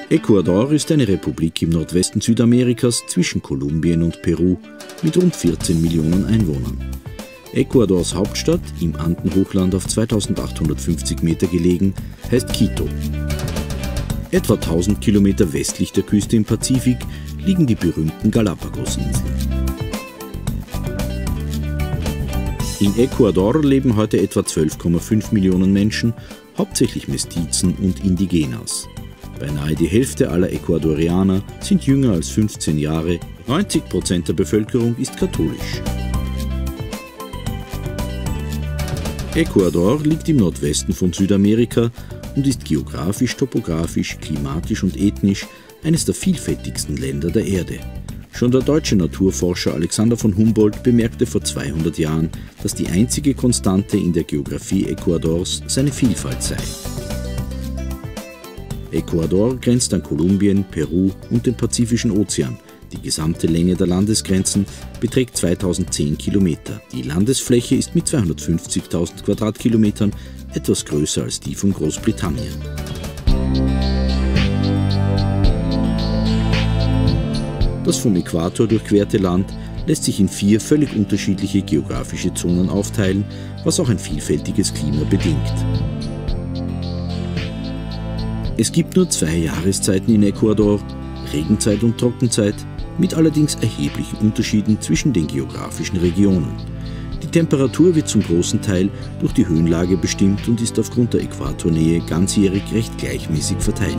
Ecuador ist eine Republik im Nordwesten Südamerikas zwischen Kolumbien und Peru mit rund 14 Millionen Einwohnern. Ecuadors Hauptstadt, im Andenhochland auf 2850 Meter gelegen, heißt Quito. Etwa 1000 Kilometer westlich der Küste im Pazifik liegen die berühmten Galapagos-Inseln. In Ecuador leben heute etwa 12,5 Millionen Menschen, hauptsächlich Mestizen und Indigenas. Beinahe die Hälfte aller Ecuadorianer sind jünger als 15 Jahre, 90% der Bevölkerung ist katholisch. Ecuador liegt im Nordwesten von Südamerika und ist geografisch, topografisch, klimatisch und ethnisch eines der vielfältigsten Länder der Erde. Schon der deutsche Naturforscher Alexander von Humboldt bemerkte vor 200 Jahren, dass die einzige Konstante in der Geografie Ecuadors seine Vielfalt sei. Ecuador grenzt an Kolumbien, Peru und den Pazifischen Ozean. Die gesamte Länge der Landesgrenzen beträgt 2010 Kilometer. Die Landesfläche ist mit 250.000 Quadratkilometern etwas größer als die von Großbritannien. Das vom Äquator durchquerte Land lässt sich in 4 völlig unterschiedliche geografische Zonen aufteilen, was auch ein vielfältiges Klima bedingt. Es gibt nur 2 Jahreszeiten in Ecuador, Regenzeit und Trockenzeit, mit allerdings erheblichen Unterschieden zwischen den geografischen Regionen. Die Temperatur wird zum großen Teil durch die Höhenlage bestimmt und ist aufgrund der Äquatornähe ganzjährig recht gleichmäßig verteilt.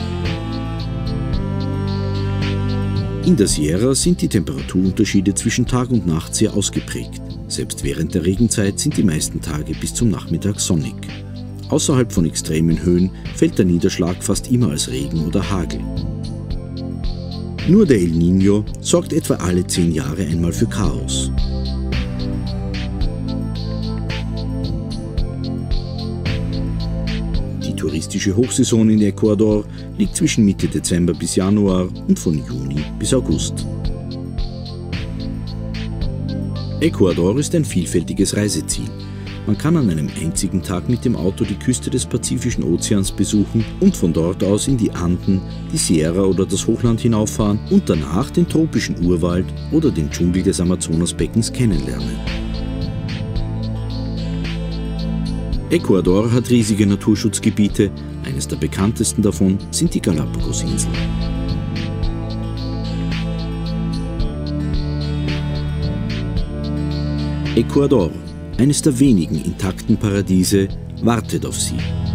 In der Sierra sind die Temperaturunterschiede zwischen Tag und Nacht sehr ausgeprägt. Selbst während der Regenzeit sind die meisten Tage bis zum Nachmittag sonnig. Außerhalb von extremen Höhen fällt der Niederschlag fast immer als Regen oder Hagel. Nur der El Niño sorgt etwa alle 10 Jahre einmal für Chaos. Die touristische Hochsaison in Ecuador liegt zwischen Mitte Dezember bis Januar und von Juni bis August. Ecuador ist ein vielfältiges Reiseziel. Man kann an einem einzigen Tag mit dem Auto die Küste des Pazifischen Ozeans besuchen und von dort aus in die Anden, die Sierra oder das Hochland hinauffahren und danach den tropischen Urwald oder den Dschungel des Amazonasbeckens kennenlernen. Ecuador hat riesige Naturschutzgebiete, eines der bekanntesten davon sind die Galapagos-Inseln. Ecuador, eines der wenigen intakten Paradiese, wartet auf Sie.